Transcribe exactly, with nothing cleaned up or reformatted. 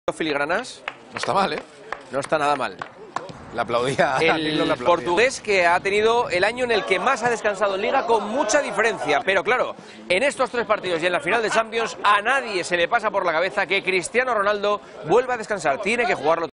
filigranas. No está mal, ¿eh? No está nada mal. Le aplaudía. El portugués que ha tenido el año en el que más ha descansado en Liga con mucha diferencia. Pero claro, en estos tres partidos y en la final de Champions a nadie se le pasa por la cabeza que Cristiano Ronaldo vuelva a descansar. Tiene que jugarlo.